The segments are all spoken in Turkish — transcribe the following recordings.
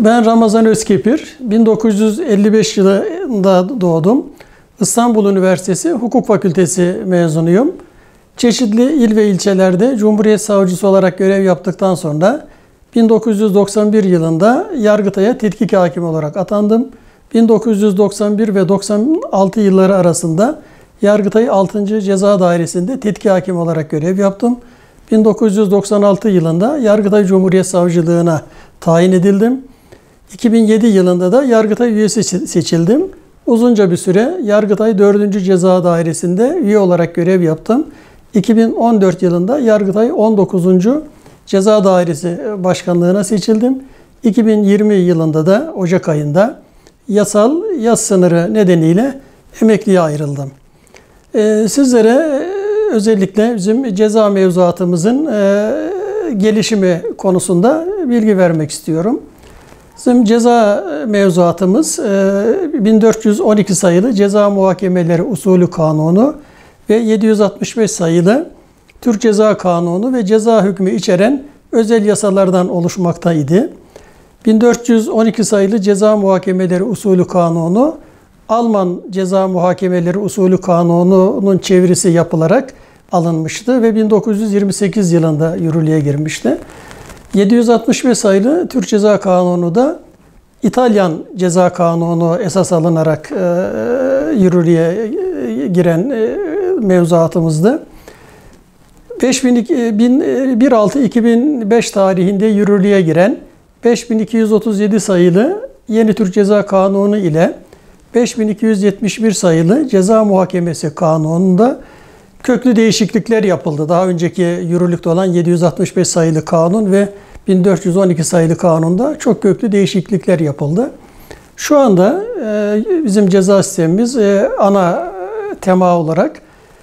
Ben Ramazan Özkepir, 1955 yılında doğdum. İstanbul Üniversitesi Hukuk Fakültesi mezunuyum. Çeşitli il ve ilçelerde Cumhuriyet Savcısı olarak görev yaptıktan sonra 1991 yılında Yargıtay'a tetkik hakimi olarak atandım. 1991 ve 96 yılları arasında Yargıtay 6. Ceza Dairesi'nde tetkik hakimi olarak görev yaptım. 1996 yılında Yargıtay Cumhuriyet Savcılığına tayin edildim. 2007 yılında da Yargıtay üyesi seçildim. Uzunca bir süre Yargıtay 4. Ceza Dairesi'nde üye olarak görev yaptım. 2014 yılında Yargıtay 19. Ceza Dairesi Başkanlığına seçildim. 2020 yılında da Ocak ayında yasal yaz sınırı nedeniyle emekliye ayrıldım. Sizlere özellikle bizim ceza mevzuatımızın gelişimi konusunda bilgi vermek istiyorum. Bizim ceza mevzuatımız 1412 sayılı Ceza Muhakemeleri Usulü Kanunu ve 765 sayılı Türk Ceza Kanunu ve ceza hükmü içeren özel yasalardan oluşmaktaydı. 1412 sayılı Ceza Muhakemeleri Usulü Kanunu, Alman Ceza Muhakemeleri Usulü Kanunu'nun çevirisi yapılarak alınmıştı ve 1928 yılında yürürlüğe girmişti. 765 sayılı Türk Ceza Kanunu da İtalyan Ceza Kanunu esas alınarak yürürlüğe giren mevzuatımızdı. 1.6.2005 tarihinde yürürlüğe giren 5237 sayılı Yeni Türk Ceza Kanunu ile 5271 sayılı Ceza Muhakemesi Kanunu'nda köklü değişiklikler yapıldı. Daha önceki yürürlükte olan 765 sayılı kanun ve 1412 sayılı kanunda çok köklü değişiklikler yapıldı. Şu anda bizim ceza sistemimiz ana tema olarak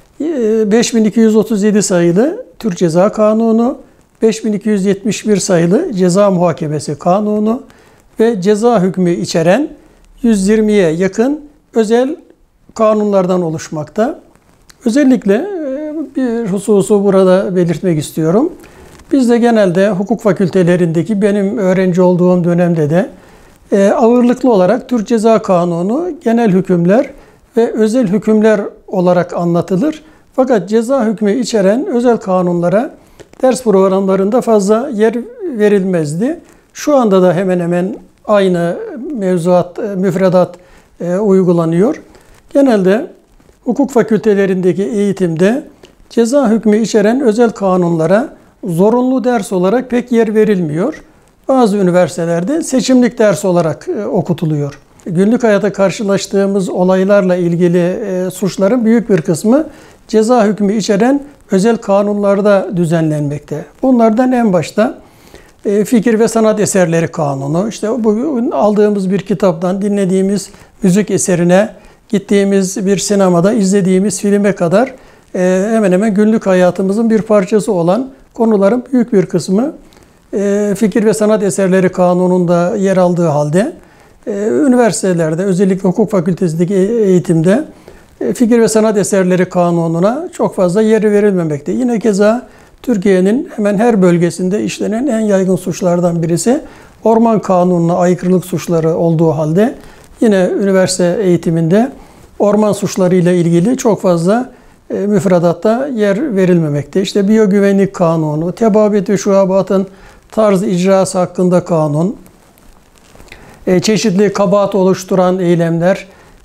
5237 sayılı Türk Ceza Kanunu, 5271 sayılı Ceza Muhakemesi Kanunu ve ceza hükmü içeren 120'ye yakın özel kanunlardan oluşmakta. Özellikle bir hususu burada belirtmek istiyorum. Biz de genelde hukuk fakültelerindeki benim öğrenci olduğum dönemde de ağırlıklı olarak Türk Ceza Kanunu, genel hükümler ve özel hükümler olarak anlatılır. Fakat ceza hükmü içeren özel kanunlara ders programlarında fazla yer verilmezdi. Şu anda da hemen hemen aynı mevzuat, müfredat uygulanıyor. Genelde hukuk fakültelerindeki eğitimde ceza hükmü içeren özel kanunlara zorunlu ders olarak pek yer verilmiyor. Bazı üniversitelerde seçimlik ders olarak okutuluyor. Günlük hayata karşılaştığımız olaylarla ilgili suçların büyük bir kısmı ceza hükmü içeren özel kanunlarda düzenlenmekte. Bunlardan en başta fikir ve sanat eserleri kanunu, işte bugün aldığımız bir kitaptan dinlediğimiz müzik eserine, gittiğimiz bir sinemada izlediğimiz filme kadar hemen hemen günlük hayatımızın bir parçası olan konuların büyük bir kısmı fikir ve sanat eserleri kanununda yer aldığı halde üniversitelerde, özellikle hukuk fakültesindeki eğitimde fikir ve sanat eserleri kanununa çok fazla yer verilmemekte. Yine keza Türkiye'nin hemen her bölgesinde işlenen en yaygın suçlardan birisi orman kanununa aykırılık suçları olduğu halde yine üniversite eğitiminde orman suçları ile ilgili çok fazla müfredatta yer verilmemekte. İşte biyogüvenlik kanunu, tebabet ve şuabatın tarz icrası hakkında kanun, çeşitli kabahat oluşturan eylemler,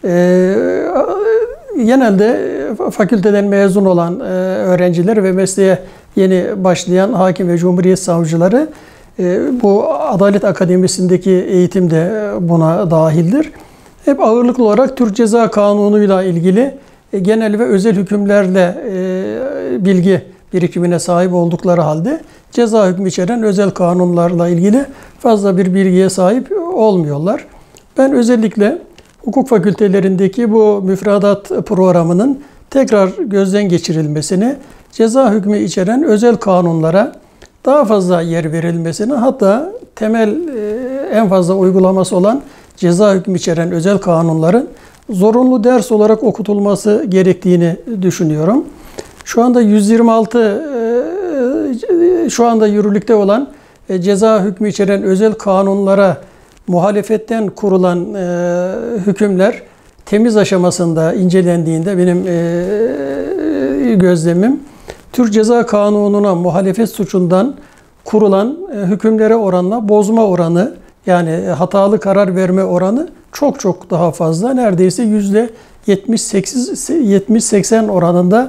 genelde fakülteden mezun olan öğrenciler ve mesleğe yeni başlayan hakim ve cumhuriyet savcıları bu Adalet Akademisi'ndeki eğitim de buna dahildir. Hep ağırlıklı olarak Türk Ceza Kanunu'yla ilgili genel ve özel hükümlerle bilgi birikimine sahip oldukları halde ceza hükmü içeren özel kanunlarla ilgili fazla bir bilgiye sahip olmuyorlar. Ben özellikle hukuk fakültelerindeki bu müfredat programının tekrar gözden geçirilmesini, ceza hükmü içeren özel kanunlara daha fazla yer verilmesini, hatta temel en fazla uygulaması olan ceza hükmü içeren özel kanunların zorunlu ders olarak okutulması gerektiğini düşünüyorum. Şu anda 126 şu anda yürürlükte olan ceza hükmü içeren özel kanunlara muhalefetten kurulan hükümler temiz aşamasında incelendiğinde benim gözlemim, Türk Ceza Kanunu'na muhalefet suçundan kurulan hükümlere oranla bozma oranı, yani hatalı karar verme oranı çok çok daha fazla. Neredeyse %70-80 oranında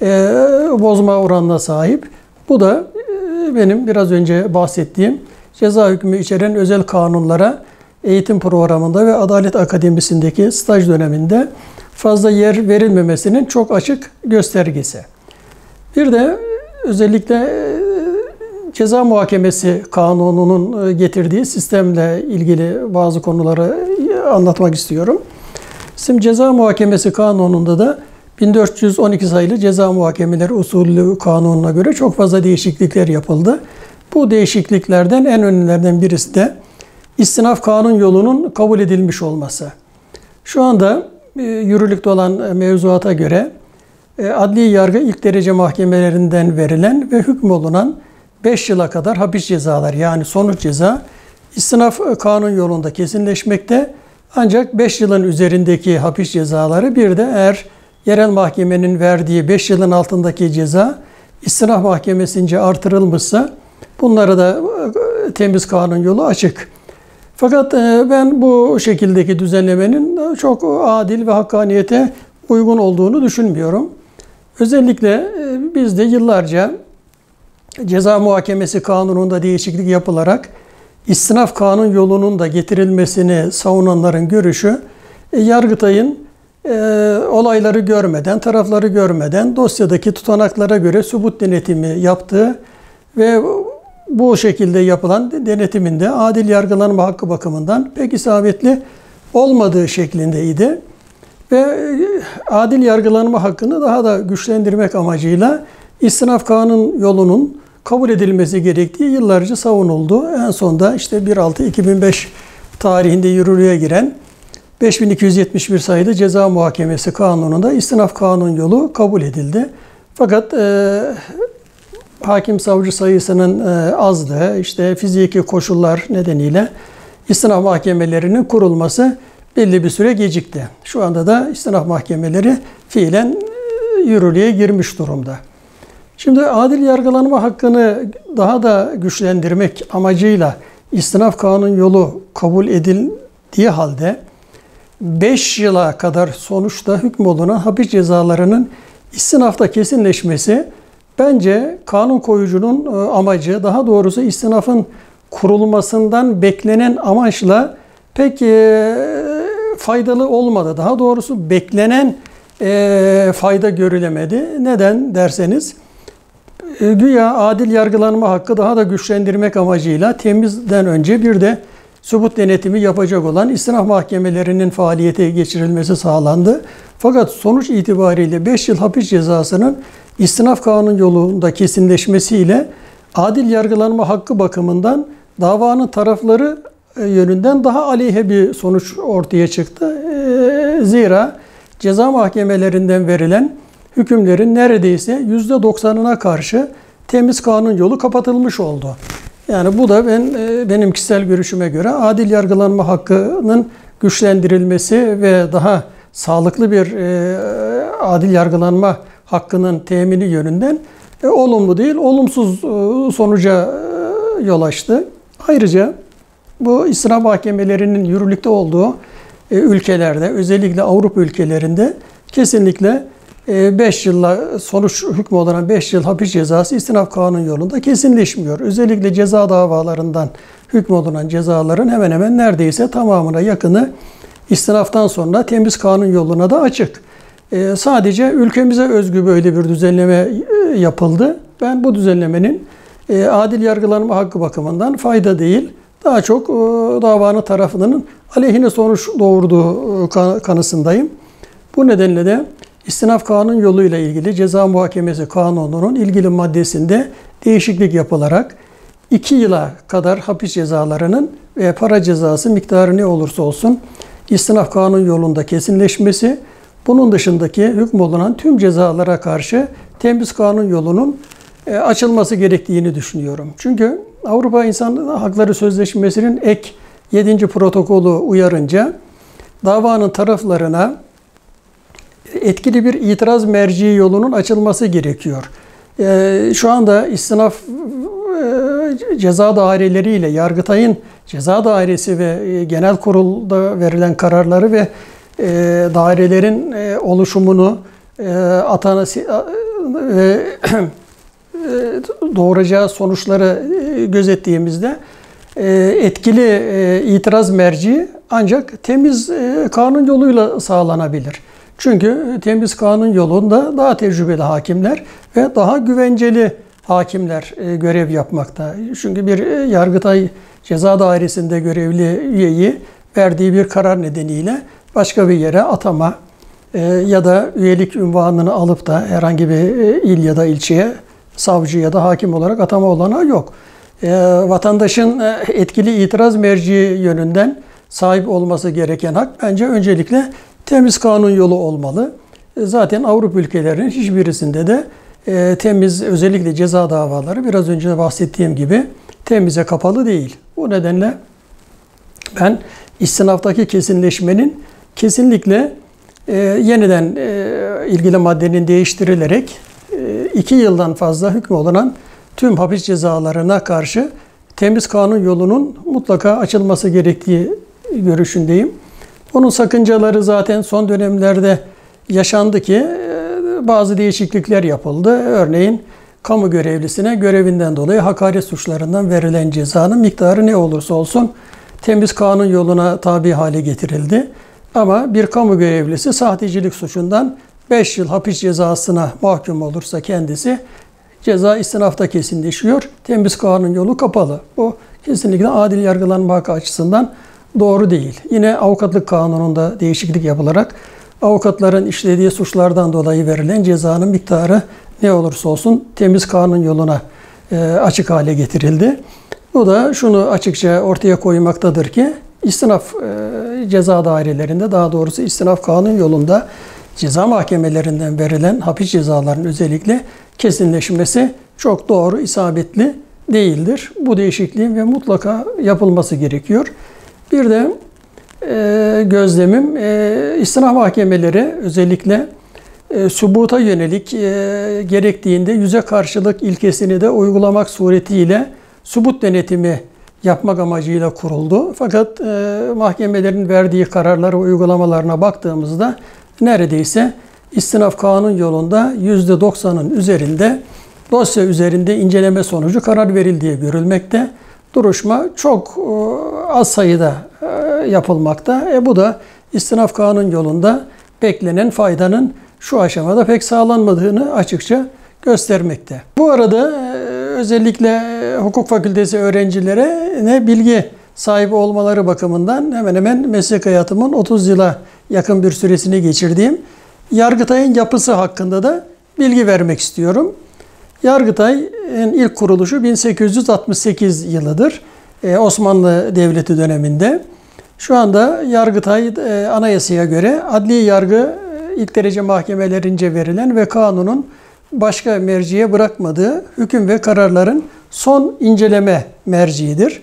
bozma oranına sahip. Bu da benim biraz önce bahsettiğim ceza hükmü içeren özel kanunlara eğitim programında ve Adalet Akademisi'ndeki staj döneminde fazla yer verilmemesinin çok açık göstergesi. Bir de özellikle Ceza Muhakemesi Kanunu'nun getirdiği sistemle ilgili bazı konuları anlatmak istiyorum. Şimdi Ceza Muhakemesi Kanunu'nda da 1412 sayılı Ceza Muhakemeleri Usulü Kanunu'na göre çok fazla değişiklikler yapıldı. Bu değişikliklerden en önemlilerden birisi de istinaf kanun yolunun kabul edilmiş olması. Şu anda yürürlükte olan mevzuata göre adli yargı ilk derece mahkemelerinden verilen ve hükmolunan 5 yıla kadar hapis cezaları, yani sonuç ceza istinaf kanun yolunda kesinleşmekte. Ancak 5 yılın üzerindeki hapis cezaları, bir de eğer yerel mahkemenin verdiği 5 yılın altındaki ceza istinaf mahkemesince artırılmışsa bunlara da temiz kanun yolu açık. Fakat ben bu şekildeki düzenlemenin çok adil ve hakkaniyete uygun olduğunu düşünmüyorum. Özellikle bizde yıllarca Ceza Muhakemesi Kanunu'nda değişiklik yapılarak istinaf kanun yolunun da getirilmesini savunanların görüşü, Yargıtay'ın olayları görmeden, tarafları görmeden dosyadaki tutanaklara göre sübut denetimi yaptığı ve bu şekilde yapılan denetimin de adil yargılanma hakkı bakımından pek isabetli olmadığı şeklindeydi. Ve adil yargılanma hakkını daha da güçlendirmek amacıyla istinaf kanun yolunun kabul edilmesi gerektiği yıllarca savunuldu. En sonunda işte 1.6.2005 tarihinde yürürlüğe giren 5271 sayılı Ceza Muhakemesi Kanunu'nda istinaf kanun yolu kabul edildi. Fakat hakim savcı sayısının azlığı, işte fiziki koşullar nedeniyle istinaf mahkemelerinin kurulması belli bir süre gecikti. Şu anda da istinaf mahkemeleri fiilen yürürlüğe girmiş durumda. Şimdi adil yargılanma hakkını daha da güçlendirmek amacıyla istinaf kanun yolu kabul edildiği halde 5 yıla kadar sonuçta hükmolunan hapis cezalarının istinafta kesinleşmesi bence kanun koyucunun amacı, daha doğrusu istinafın kurulmasından beklenen amaçla pek faydalı olmadı. Daha doğrusu beklenen fayda görülemedi. Neden derseniz, güya adil yargılanma hakkı daha da güçlendirmek amacıyla temizden önce bir de sübut denetimi yapacak olan istinaf mahkemelerinin faaliyete geçirilmesi sağlandı. Fakat sonuç itibariyle 5 yıl hapis cezasının istinaf kanun yolunda kesinleşmesiyle adil yargılanma hakkı bakımından davanın tarafları yönünden daha aleyhe bir sonuç ortaya çıktı. Zira ceza mahkemelerinden verilen hükümlerin neredeyse %90'ına karşı temiz kanun yolu kapatılmış oldu. Yani bu da benim kişisel görüşüme göre adil yargılanma hakkının güçlendirilmesi ve daha sağlıklı bir adil yargılanma hakkının temini yönünden olumlu değil, olumsuz sonuca yol açtı. Ayrıca bu istinaf mahkemelerinin yürürlükte olduğu ülkelerde, özellikle Avrupa ülkelerinde kesinlikle 5 yılla sonuç hükmü olan 5 yıl hapis cezası istinaf kanun yolunda kesinleşmiyor. Özellikle ceza davalarından hükmolunan cezaların hemen hemen neredeyse tamamına yakını istinaftan sonra temiz kanun yoluna da açık. Sadece ülkemize özgü böyle bir düzenleme yapıldı. Ben bu düzenlemenin adil yargılanma hakkı bakımından fayda değil, daha çok davanın tarafının aleyhine sonuç doğurduğu kanısındayım. Bu nedenle de istinaf kanun yoluyla ilgili Ceza Muhakemesi Kanunu'nun ilgili maddesinde değişiklik yapılarak 2 yıla kadar hapis cezalarının ve para cezası miktarı ne olursa olsun istinaf kanun yolunda kesinleşmesi, bunun dışındaki hükmolunan tüm cezalara karşı temiz kanun yolunun açılması gerektiğini düşünüyorum. Çünkü Avrupa İnsan Hakları Sözleşmesi'nin ek 7. protokolü uyarınca davanın taraflarına etkili bir itiraz merci yolunun açılması gerekiyor. Şu anda istinaf ceza daireleriyle Yargıtay'ın ceza dairesi ve genel kurulda verilen kararları ve dairelerin oluşumunu ve doğuracağı sonuçları gözettiğimizde etkili itiraz merci ancak temiz kanun yoluyla sağlanabilir. Çünkü temiz kanun yolunda daha tecrübeli hakimler ve daha güvenceli hakimler görev yapmakta. Çünkü bir Yargıtay Ceza Dairesi'nde görevli üyeyi verdiği bir karar nedeniyle başka bir yere atama ya da üyelik unvanını alıp da herhangi bir il ya da ilçeye savcı ya da hakim olarak atama olanağı yok. Vatandaşın etkili itiraz merci yönünden sahip olması gereken hak bence öncelikle temiz kanun yolu olmalı. Zaten Avrupa ülkelerinin hiçbirisinde de temiz, özellikle ceza davaları biraz önce de bahsettiğim gibi temize kapalı değil. Bu nedenle ben istinaftaki kesinleşmenin kesinlikle yeniden ilgili maddenin değiştirilerek 2 yıldan fazla hükmü olan tüm hapis cezalarına karşı temiz kanun yolunun mutlaka açılması gerektiği görüşündeyim. Onun sakıncaları zaten son dönemlerde yaşandı ki bazı değişiklikler yapıldı. Örneğin kamu görevlisine görevinden dolayı hakaret suçlarından verilen cezanın miktarı ne olursa olsun temiz kanun yoluna tabi hale getirildi. Ama bir kamu görevlisi sahtecilik suçundan 5 yıl hapis cezasına mahkum olursa kendisi ceza istinafta kesinleşiyor. Temiz kanun yolu kapalı. Bu kesinlikle adil yargılanmak açısından doğru değil. Yine avukatlık kanununda değişiklik yapılarak avukatların işlediği suçlardan dolayı verilen cezanın miktarı ne olursa olsun temiz kanun yoluna açık hale getirildi. Bu da şunu açıkça ortaya koymaktadır ki istinaf ceza dairelerinde, daha doğrusu istinaf kanun yolunda ceza mahkemelerinden verilen hapis cezalarının özellikle kesinleşmesi çok doğru, isabetli değildir. Bu değişikliğin ve mutlaka yapılması gerekiyor. Bir de gözlemim istinaf mahkemeleri özellikle sübuta yönelik gerektiğinde yüze karşılık ilkesini de uygulamak suretiyle sübut denetimi yapmak amacıyla kuruldu. Fakat mahkemelerin verdiği kararları ve uygulamalarına baktığımızda neredeyse istinaf kanun yolunda %90'ın üzerinde dosya üzerinde inceleme sonucu karar verildiği görülmekte. Duruşma çok az sayıda yapılmakta. Bu da istinaf kanun yolunda beklenen faydanın şu aşamada pek sağlanmadığını açıkça göstermekte. Bu arada özellikle hukuk fakültesi öğrencilere bilgi sahibi olmaları bakımından hemen hemen meslek hayatımın 30 yıla yakın bir süresini geçirdiğim Yargıtay'ın yapısı hakkında da bilgi vermek istiyorum. Yargıtay'ın ilk kuruluşu 1868 yılıdır. Osmanlı Devleti döneminde. Şu anda Yargıtay anayasaya göre adli yargı ilk derece mahkemelerince verilen ve kanunun başka merciye bırakmadığı hüküm ve kararların son inceleme merciidir.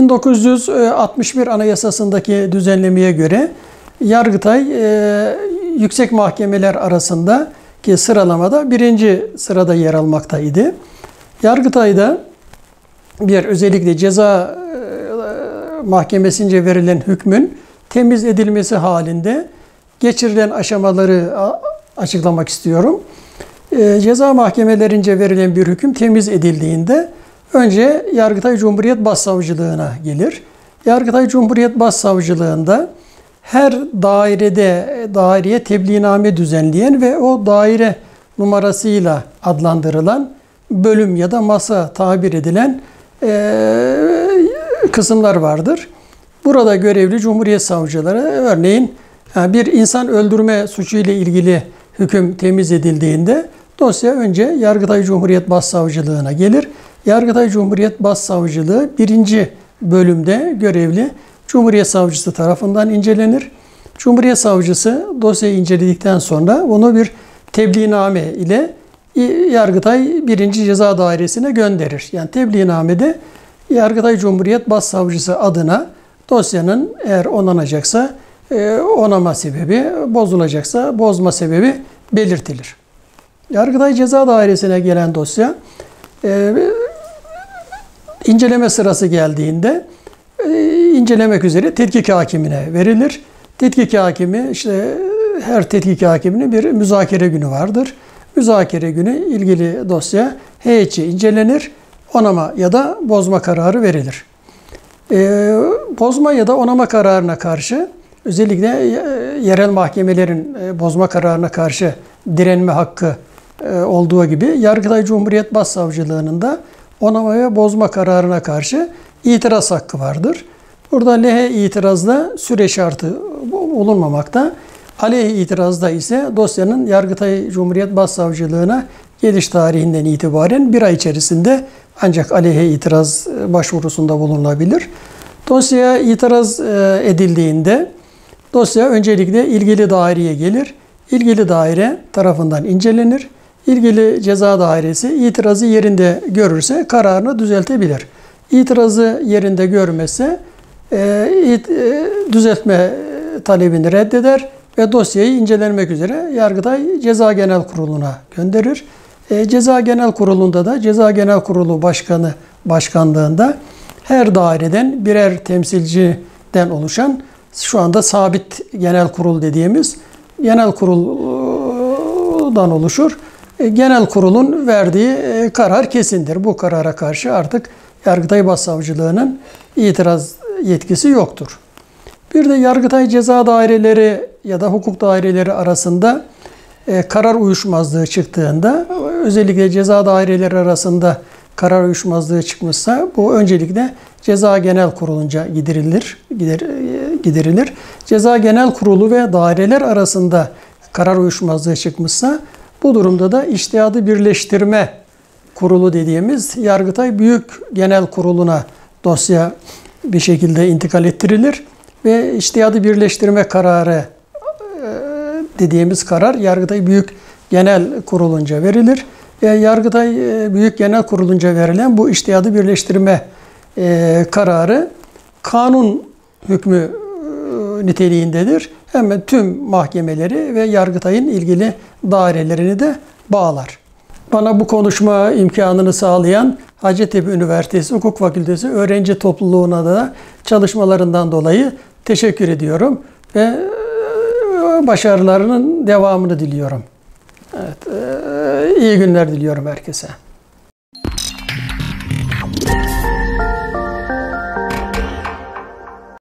1961 Anayasası'ndaki düzenlemeye göre Yargıtay yüksek mahkemeler arasındaki sıralamada 1. sırada yer almaktaydı. Yargıtay'da bir özellikle ceza mahkemesince verilen hükmün temiz edilmesi halinde geçirilen aşamaları açıklamak istiyorum. Ceza mahkemelerince verilen bir hüküm temiz edildiğinde önce Yargıtay Cumhuriyet Başsavcılığına gelir. Yargıtay Cumhuriyet Başsavcılığında her daireye tebliğname düzenleyen ve o daire numarasıyla adlandırılan bölüm ya da masa tabir edilen kısımlar vardır. Burada görevli Cumhuriyet Savcıları örneğin bir insan öldürme suçu ile ilgili hüküm temiz edildiğinde dosya önce Yargıtay Cumhuriyet Başsavcılığına gelir. Yargıtay Cumhuriyet Başsavcılığı 1. bölümde görevli Cumhuriyet Savcısı tarafından incelenir. Cumhuriyet Savcısı dosyayı inceledikten sonra onu bir tebliğname ile Yargıtay 1. Ceza Dairesi'ne gönderir. Yani tebliğnamede Yargıtay Cumhuriyet Başsavcısı adına dosyanın eğer onanacaksa onama sebebi, bozulacaksa bozma sebebi belirtilir. Yargıtay Ceza Dairesi'ne gelen dosya inceleme sırası geldiğinde incelemek üzere tetkik hakimine verilir. Tetkik hakimi, işte her tetkik hakiminin bir müzakere günü vardır. Müzakere günü ilgili dosya heyetçe incelenir, onama ya da bozma kararı verilir. Bozma ya da onama kararına karşı, özellikle yerel mahkemelerin bozma kararına karşı direnme hakkı olduğu gibi Yargıtay Cumhuriyet Başsavcılığı'nın da onama ve bozma kararına karşı itiraz hakkı vardır. Burada lehe itirazda süre şartı bulunmamakta. Aleyhe itirazda ise dosyanın Yargıtay Cumhuriyet Başsavcılığı'na geliş tarihinden itibaren bir ay içerisinde ancak aleyhe itiraz başvurusunda bulunabilir. Dosyaya itiraz edildiğinde dosya öncelikle ilgili daireye gelir. İlgili daire tarafından incelenir. İlgili ceza dairesi itirazı yerinde görürse kararını düzeltebilir. İtirazı yerinde görmezse düzeltme talebini reddeder ve dosyayı incelenmek üzere Yargıtay Ceza Genel Kurulu'na gönderir. Ceza Genel Kurulu'nda da Ceza Genel Kurulu Başkanı başkanlığında her daireden birer temsilciden oluşan, şu anda sabit genel kurul dediğimiz genel kuruldan oluşur. Genel kurulun verdiği karar kesindir. Bu karara karşı artık Yargıtay Başsavcılığı'nın itiraz yetkisi yoktur. Bir de Yargıtay Ceza Daireleri ya da hukuk daireleri arasında karar uyuşmazlığı çıktığında, özellikle ceza daireleri arasında karar uyuşmazlığı çıkmışsa bu öncelikle Ceza Genel Kurulu'nca giderilir. Ceza Genel Kurulu ve daireler arasında karar uyuşmazlığı çıkmışsa bu durumda da İçtihadı Birleştirme Kurulu dediğimiz Yargıtay Büyük Genel Kurulu'na dosya bir şekilde intikal ettirilir ve İçtihadı Birleştirme kararı dediğimiz karar Yargıtay Büyük Genel Kurulu'nca verilir. Yargıtay Büyük Genel Kurulu'nca verilen bu İçtihadı Birleştirme kararı kanun hükmü niteliğindedir. Hemen tüm mahkemeleri ve Yargıtay'ın ilgili dairelerini de bağlar. Bana bu konuşma imkanını sağlayan Hacettepe Üniversitesi Hukuk Fakültesi öğrenci topluluğuna da çalışmalarından dolayı teşekkür ediyorum ve başarılarının devamını diliyorum. Evet, iyi günler diliyorum herkese.